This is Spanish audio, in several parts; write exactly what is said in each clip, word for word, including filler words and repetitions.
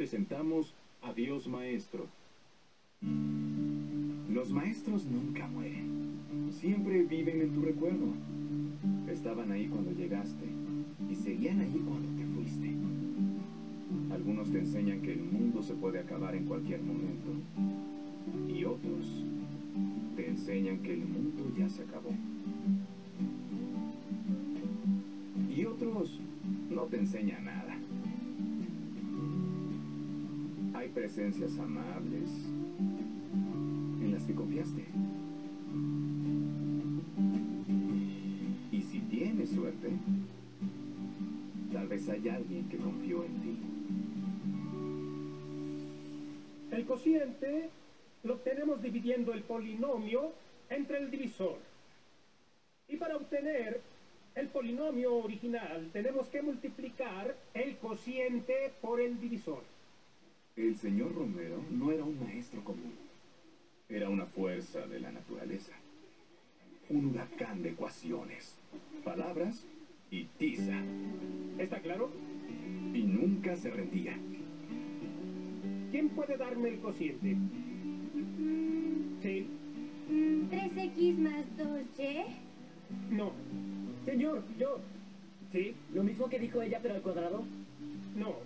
presentamos a Dios Maestro. Los maestros nunca mueren. Siempre viven en tu recuerdo. Estaban ahí cuando llegaste y seguían ahí cuando te fuiste. Algunos te enseñan que el mundo se puede acabar en cualquier momento. Y otros te enseñan que el mundo ya se acabó. Y otros no te enseñan nada. Hay presencias amables en las que confiaste. Y si tienes suerte, tal vez hay alguien que confió en ti. El cociente lo obtenemos dividiendo el polinomio entre el divisor. Y para obtener el polinomio original tenemos que multiplicar el cociente por el divisor. El señor Romero no era un maestro común. Era una fuerza de la naturaleza. Un huracán de ecuaciones, palabras y tiza. ¿Está claro? Y nunca se rendía. ¿Quién puede darme el cociente? Sí. ¿tres equis más dos ye? No. Señor, yo. Sí. Lo mismo que dijo ella, pero al cuadrado. No.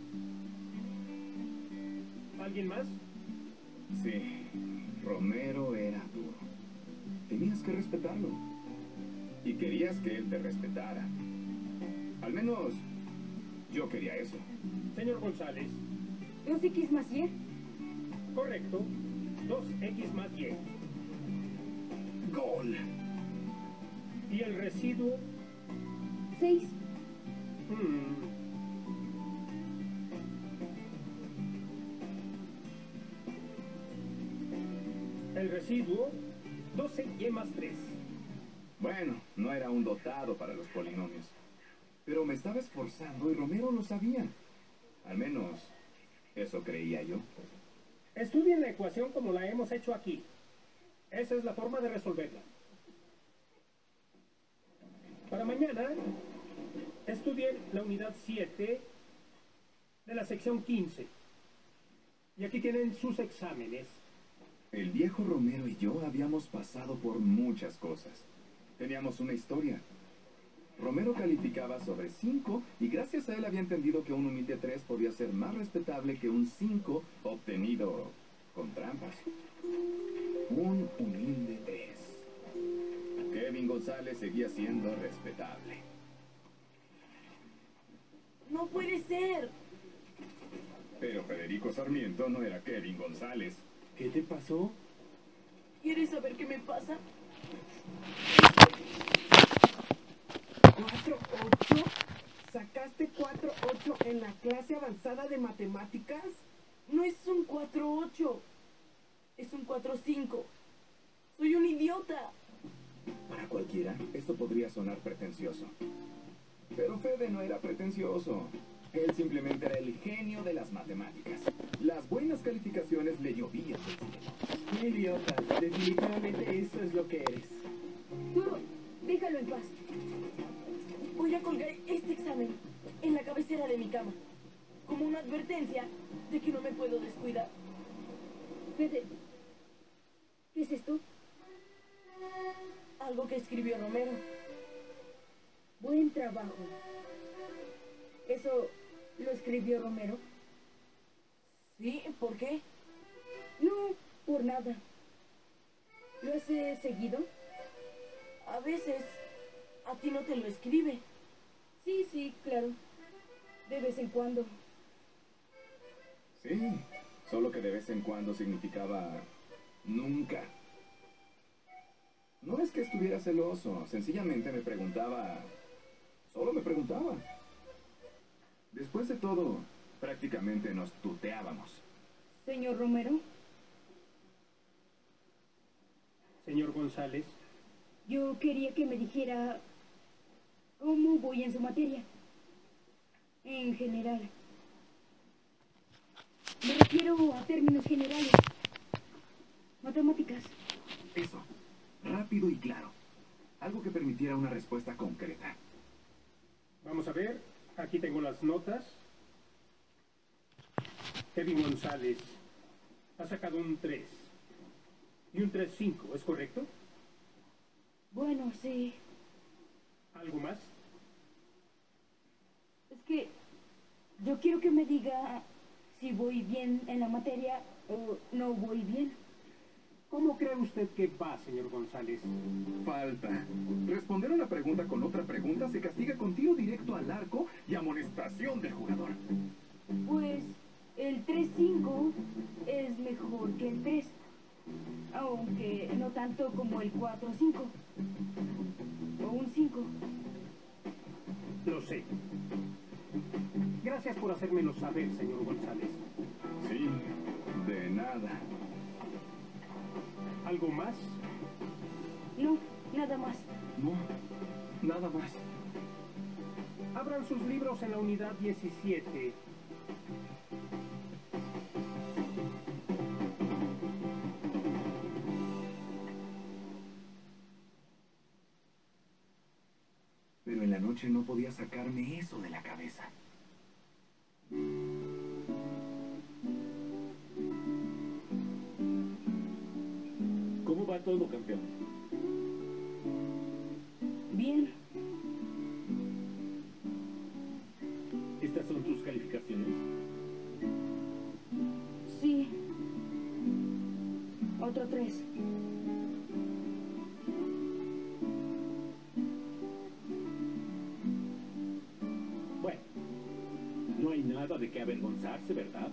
¿Alguien más? Sí, Romero era duro. Tenías que respetarlo. Y querías que él te respetara. Al menos yo quería eso. Señor González. ¿dos equis más ye? Correcto. dos equis más y. ¡Gol! ¿Y el residuo? seis. Hmm. El residuo, doce ye más tres. Bueno, no era un dotado para los polinomios. Pero me estaba esforzando y Romero lo sabía. Al menos, eso creía yo. Estudien la ecuación como la hemos hecho aquí. Esa es la forma de resolverla. Para mañana, estudien la unidad siete de la sección quince. Y aquí tienen sus exámenes. El viejo Romero y yo habíamos pasado por muchas cosas. Teníamos una historia. Romero calificaba sobre cinco y gracias a él había entendido que un humilde tres podía ser más respetable que un cinco obtenido con trampas. Un humilde tres. Kevin González seguía siendo respetable. No puede ser. Pero Federico Sarmiento no era Kevin González. ¿Qué te pasó? ¿Quieres saber qué me pasa? ¿cuatro ocho? ¿Sacaste cuatro ocho en la clase avanzada de matemáticas? No es un cuatro ocho. Es un cuatro cinco. Soy un idiota. Para cualquiera, esto podría sonar pretencioso. Pero Fede no era pretencioso. Él simplemente era el genio de las matemáticas. Las buenas calificaciones le llovían del cielo. Idiota, definitivamente eso es lo que eres. Duro, déjalo en paz. Voy a colgar este examen en la cabecera de mi cama, como una advertencia de que no me puedo descuidar. Fede, ¿qué es esto? Algo que escribió Romero. Buen trabajo. ¿Eso lo escribió Romero? ¿Sí? ¿Por qué? No, por nada. ¿Lo hace seguido? A veces a ti no te lo escribe. Sí, sí, claro. De vez en cuando. Sí, solo que de vez en cuando significaba nunca. No es que estuviera celoso, sencillamente me preguntaba, solo me preguntaba. Después de todo, prácticamente nos tuteábamos. Señor Romero, Señor González. yo quería que me dijera cómo voy en su materia. En general. Me refiero a términos generales. Matemáticas. Eso, rápido y claro. Algo que permitiera una respuesta concreta. Vamos a ver. Aquí tengo las notas. Kevin González ha sacado un tres y un tres cinco, ¿es correcto? Bueno, sí. ¿Algo más? Es que yo quiero que me diga si voy bien en la materia o no voy bien. ¿Cómo cree usted que va, señor González? Falta. Responder una pregunta con otra pregunta se castiga con tiro directo al arco y amonestación del jugador. Pues el tres cinco es mejor que el tres, aunque no tanto como el cuatro cinco o un cinco. Lo sé. Gracias por hacérmelo saber, señor González. Sí, de nada. ¿Algo más? No, nada más. No, nada más. Abran sus libros en la unidad diecisiete. Pero en la noche no podía sacarme eso de la cabeza. ¿Cómo va todo, campeón? Bien. ¿Estas son tus calificaciones? Sí. Otro tres. Bueno, no hay nada de qué avergonzarse, ¿verdad?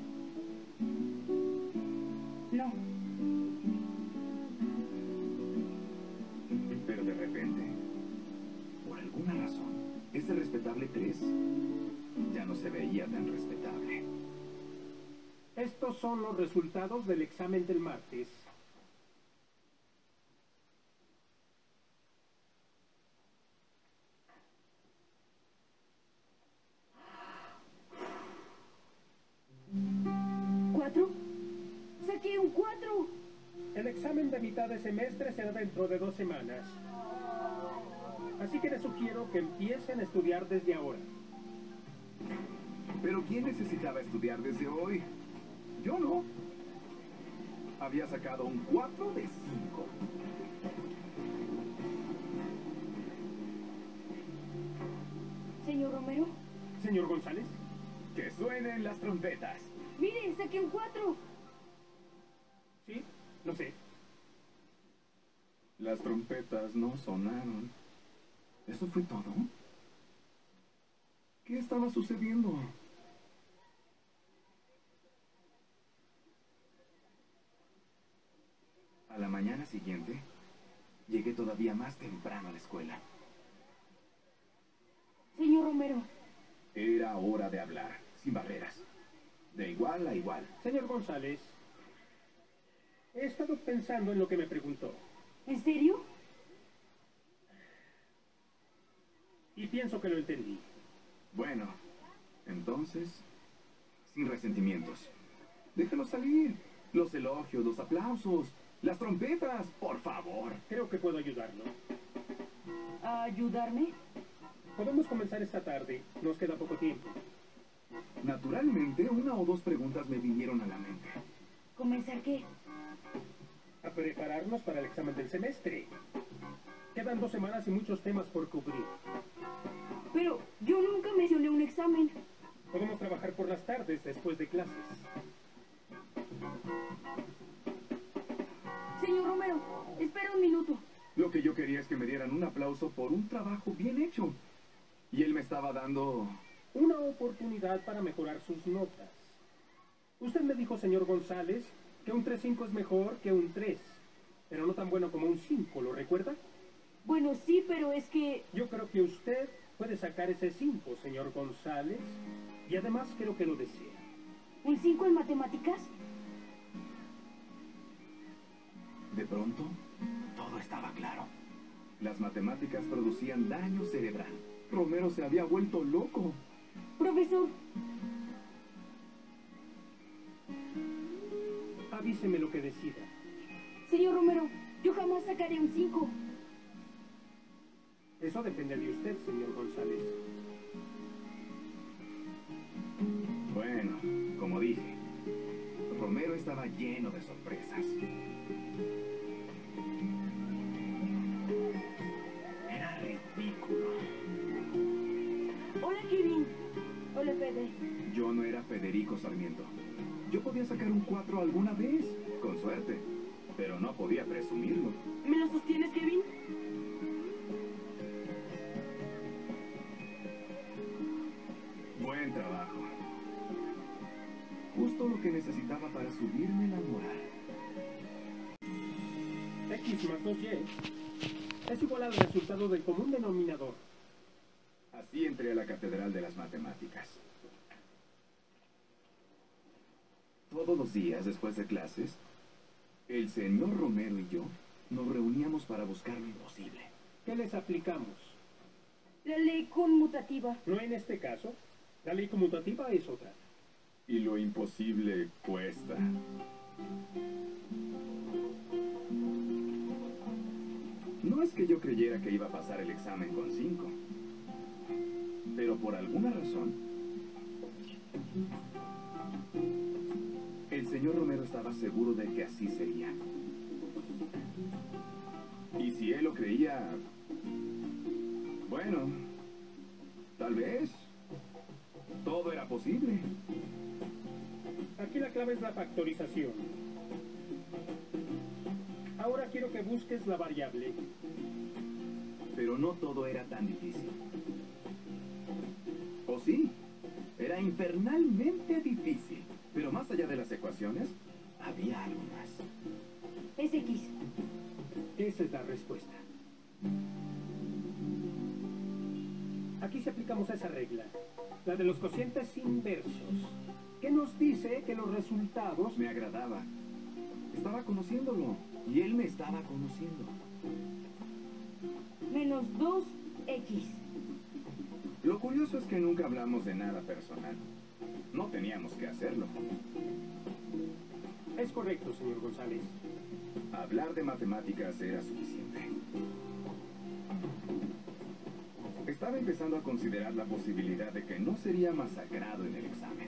No. Pero de repente, por alguna razón, ese respetable tres ya no se veía tan respetable. Estos son los resultados del examen del martes. ¿Cuatro? ¡Saqué un cuatro! El examen de mitad de semestre será dentro de dos semanas. Así que les sugiero que empiecen a estudiar desde ahora. Pero ¿quién necesitaba estudiar desde hoy? Yo no. Había sacado un cuatro de cinco. Señor Romero, Señor González, ¡Que suenen las trompetas! mire, saqué un cuatro. ¿sí? Lo sé. Las trompetas no sonaron. ¿Eso fue todo? ¿Qué estaba sucediendo? A la mañana siguiente, llegué todavía más temprano a la escuela. Señor Romero, Era hora de hablar, sin barreras. De igual a igual. Señor González, he estado pensando en lo que me preguntó. ¿en serio? Y pienso que lo entendí. Bueno, entonces, sin resentimientos. Déjalo salir. Los elogios, los aplausos, las trompetas, por favor. Creo que puedo ayudarlo. ¿A ayudarme? Podemos comenzar esta tarde. Nos queda poco tiempo. Naturalmente, una o dos preguntas me vinieron a la mente. ¿Comenzar qué? A prepararnos para el examen del semestre. Quedan dos semanas y muchos temas por cubrir. Pero yo nunca mencioné un examen. Podemos trabajar por las tardes después de clases. Señor Romero, espera un minuto. Lo que yo quería es que me dieran un aplauso por un trabajo bien hecho. Y él me estaba dando... Una oportunidad para mejorar sus notas. Usted me dijo, señor González, que un tres cinco es mejor que un tres, pero no tan bueno como un cinco, ¿lo recuerda? Bueno, sí, pero es que... Yo creo que usted puede sacar ese cinco, señor González, y además creo que lo desea. ¿Un cinco en matemáticas? De pronto, todo estaba claro. Las matemáticas producían daño cerebral. Romero se había vuelto loco. Profesor, Avíseme lo que decida. señor Romero, yo jamás sacaré un cinco. Eso depende de usted, señor González. Bueno, como dije, estaba lleno de sorpresas. Era ridículo. Hola, Kevin. Hola, Fede. Yo no era Federico Sarmiento. Yo podía sacar un cuatro alguna vez, con suerte, pero no podía presumirlo. ¿Me lo sostienes, Kevin? Buen trabajo. Justo lo que necesitaba para subirme la moral. X más dos Y es igual al resultado del común denominador. Así entré a la Catedral de las Matemáticas. Todos los días, después de clases, el señor Romero y yo nos reuníamos para buscar lo imposible. ¿Qué les aplicamos? La ley conmutativa. No en este caso. La ley conmutativa es otra. Y lo imposible cuesta. No es que yo creyera que iba a pasar el examen con cinco. Pero por alguna razón, el señor Romero estaba seguro de que así sería. Y si él lo creía, bueno, tal vez todo era posible. Aquí la clave es la factorización. Ahora quiero que busques la variable. Pero no todo era tan difícil. ¿O sí? Era infernalmente difícil. Pero más allá de las ecuaciones, había algo más. Es X. Esa es la respuesta. Aquí se aplicamos esa regla, la de los cocientes inversos, que nos dice que los resultados... Me agradaba. Estaba conociéndolo. Y él me estaba conociendo. Menos dos X. Lo curioso es que nunca hablamos de nada personal. No teníamos que hacerlo. Es correcto, señor González. Hablar de matemáticas era suficiente. Estaba empezando a considerar la posibilidad de que no sería masacrado en el examen.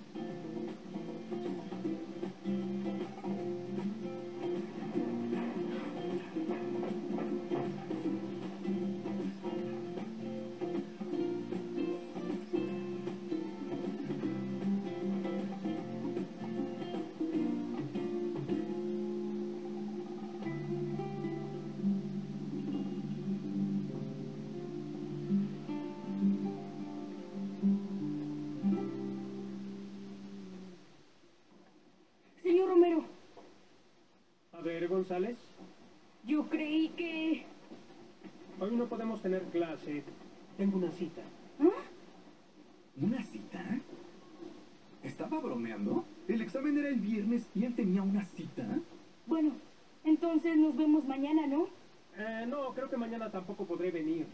Señor Romero, A ver, González, yo creí que... hoy no podemos tener clase. Tengo una cita. ¿Ah? ¿Una cita? ¿Estaba bromeando? El examen era el viernes y él tenía una cita. Bueno, entonces nos vemos mañana, ¿no? Eh, no, creo que mañana tampoco podré venir.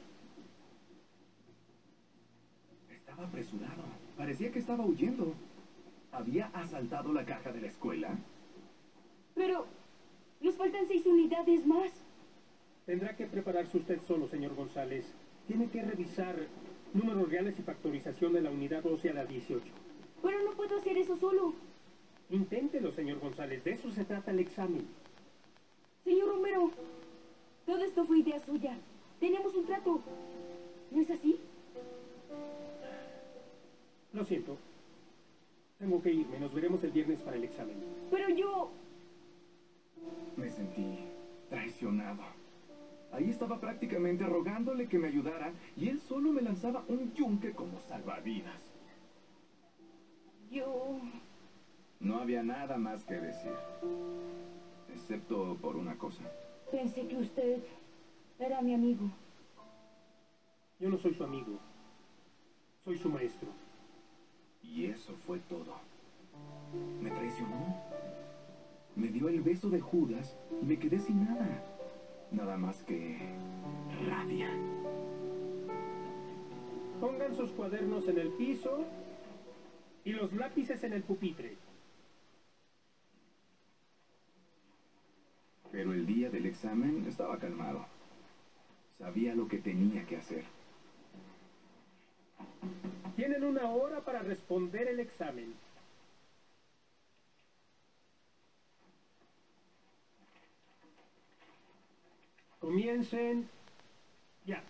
Estaba apresurado. Parecía que estaba huyendo. ¿Había asaltado la caja de la escuela? Pero nos faltan seis unidades más. Tendrá que prepararse usted solo, señor González. Tiene que revisar números reales y factorización de la unidad doce a la dieciocho. Pero no puedo hacer eso solo. Inténtelo, señor González. De eso se trata el examen. Señor Romero, todo esto fue idea suya. Teníamos un trato. ¿No es así? Lo siento. Tengo que irme. Nos veremos el viernes para el examen. Pero yo... Me sentí traicionado. Ahí estaba prácticamente rogándole que me ayudara y él solo me lanzaba un yunque como salvavidas. Yo... No había nada más que decir. Excepto por una cosa. Pensé que usted era mi amigo. Yo no soy su amigo. Soy su maestro. Y eso fue todo. Me traicionó. Me dio el beso de Judas y me quedé sin nada. Nada más que rabia. Pongan sus cuadernos en el piso y los lápices en el pupitre. Pero el día del examen estaba calmado. Sabía lo que tenía que hacer. Tienen una hora para responder el examen. Comiencen ya.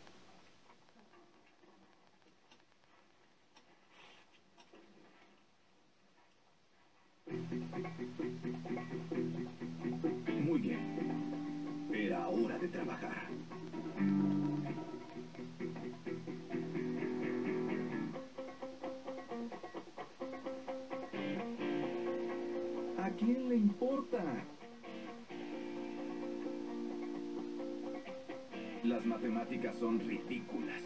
Muy bien. Era hora de trabajar. ¿A quién le importa? Las matemáticas son ridículas.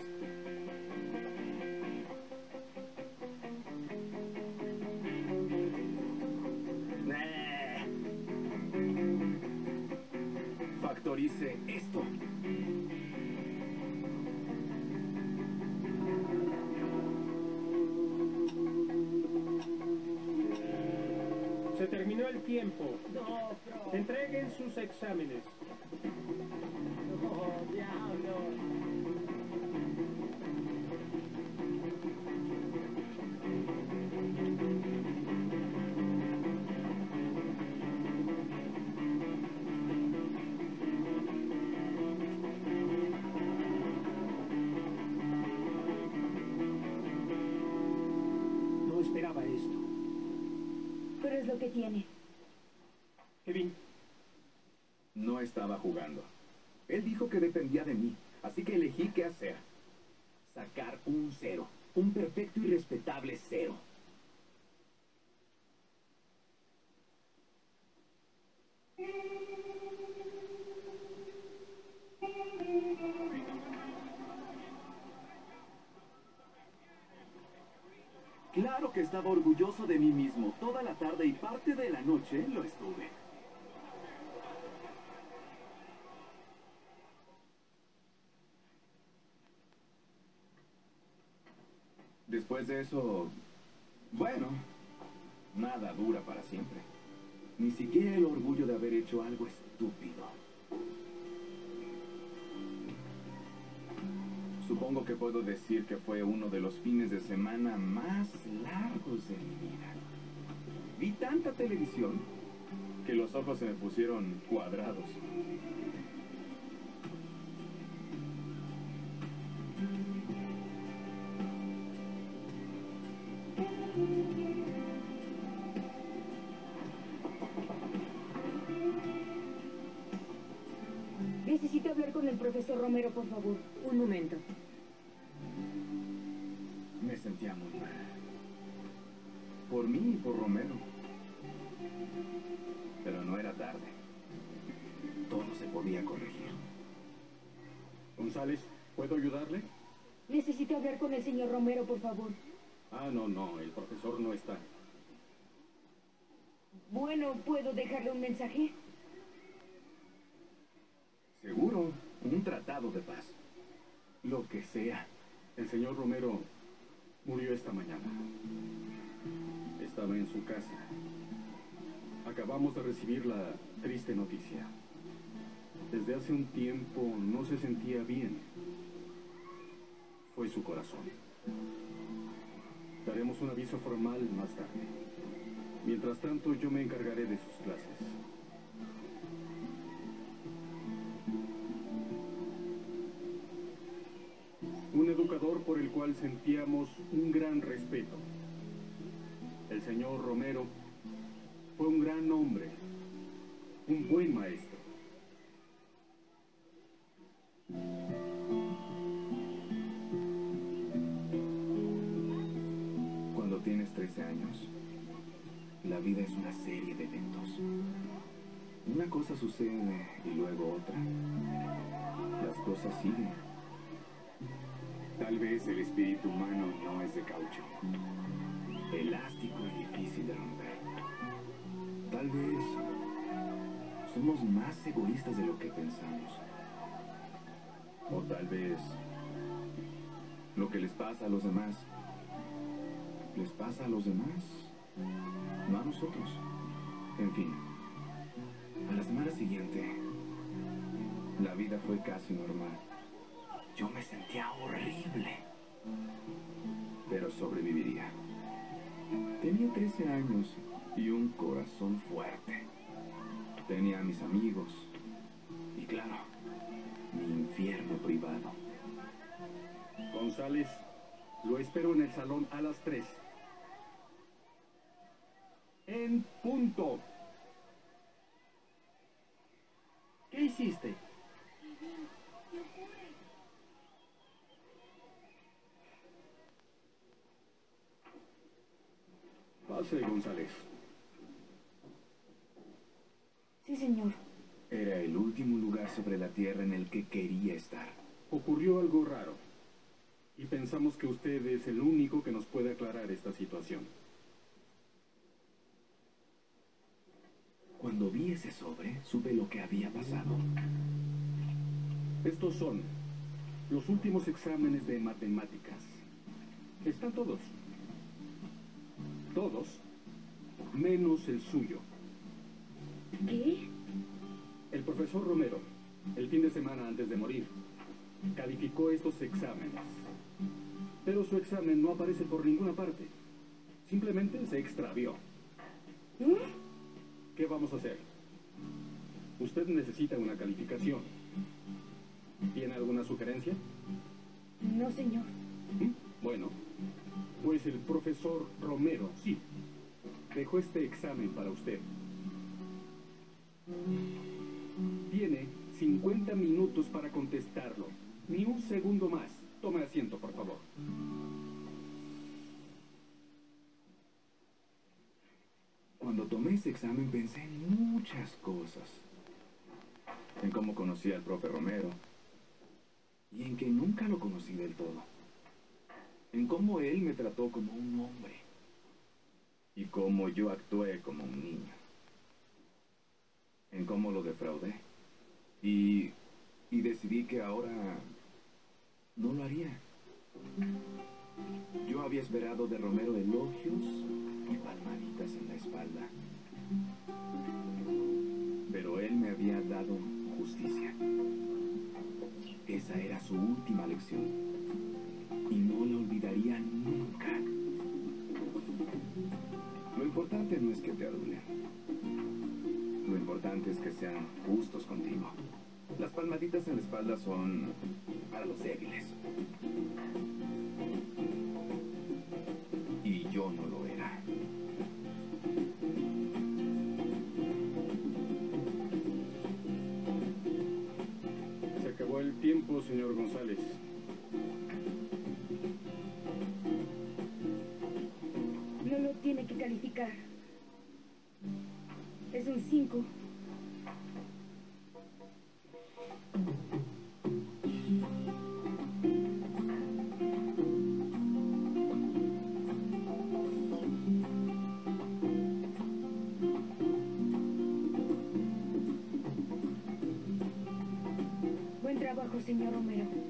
Nah. Factorice esto. Se terminó el tiempo. No, profe. Entreguen sus exámenes. No, diablo. No esperaba esto. Pero es lo que tiene. Kevin, No estaba jugando. Él dijo que dependía de mí, así que elegí qué hacer. Sacar un cero. Un perfecto y respetable cero. Claro que estaba orgulloso de mí mismo. Toda la tarde y parte de la noche lo estuve. Después de eso, bueno, nada dura para siempre. Ni siquiera el orgullo de haber hecho algo estúpido. Supongo que puedo decir que fue uno de los fines de semana más largos de mi vida. Vi tanta televisión que los ojos se me pusieron cuadrados. Necesito hablar con el profesor Romero, por favor. Un momento. Me sentía muy mal. Por mí y por Romero. Pero no era tarde. Todo se podía corregir. González, ¿puedo ayudarle? Necesito hablar con el señor Romero, por favor. Ah, no, no, el profesor no está. Bueno, ¿puedo dejarle un mensaje? Seguro, un tratado de paz. Lo que sea. El señor Romero murió esta mañana. Estaba en su casa. Acabamos de recibir la triste noticia. Desde hace un tiempo no se sentía bien. Fue su corazón. Daremos un aviso formal más tarde. Mientras tanto, yo me encargaré de sus clases. Un educador por el cual sentíamos un gran respeto. El señor Romero fue un gran hombre, un buen maestro. Cuando tienes trece años, la vida es una serie de eventos. Una cosa sucede y luego otra. Las cosas siguen. Tal vez el espíritu humano no es de caucho, elástico y difícil de romper. Tal vez somos más egoístas de lo que pensamos. O tal vez lo que les pasa a los demás, les pasa a los demás, no a nosotros. En fin, a la semana siguiente, la vida fue casi normal. Yo me sentía horrible, pero sobreviviría. Tenía trece años y un corazón fuerte. Tenía a mis amigos y, claro, Mi infierno privado. González, lo espero en el salón a las tres. En punto. ¿Qué hiciste? Pase, González. Sí, señor. Era el último lugar sobre la Tierra en el que quería estar. Ocurrió algo raro. Y pensamos que usted es el único que nos puede aclarar esta situación. Cuando vi ese sobre, supe lo que había pasado. Estos son los últimos exámenes de matemáticas. Están todos. Todos, menos el suyo. ¿Qué? El profesor Romero, el fin de semana antes de morir, calificó estos exámenes. Pero su examen no aparece por ninguna parte. Simplemente se extravió. ¿Eh? ¿Qué vamos a hacer? Usted necesita una calificación. ¿Tiene alguna sugerencia? No, señor. ¿Mm? Bueno, pues el profesor Romero, sí, dejó este examen para usted. Tiene cincuenta minutos para contestarlo. Ni un segundo más. Tome asiento, por favor. Cuando tomé ese examen pensé en muchas cosas. En cómo conocí al profe Romero. Y en que nunca lo conocí del todo. En cómo él me trató como un hombre. Y cómo yo actué como un niño. En cómo lo defraudé. Y, y decidí que ahora no lo haría. Yo había esperado de Romero elogios y palmaditas en la espalda. Pero él me había dado justicia. Esa era su última lección. Y no la olvidaría nunca. Lo importante no es que te adulen. Lo importante es que sean justos contigo. Las palmaditas en la espalda son para los débiles. Y yo no lo era. Se acabó el tiempo, señor González. No lo tiene que calificar. Es un cinco. Buen trabajo, señor Romero.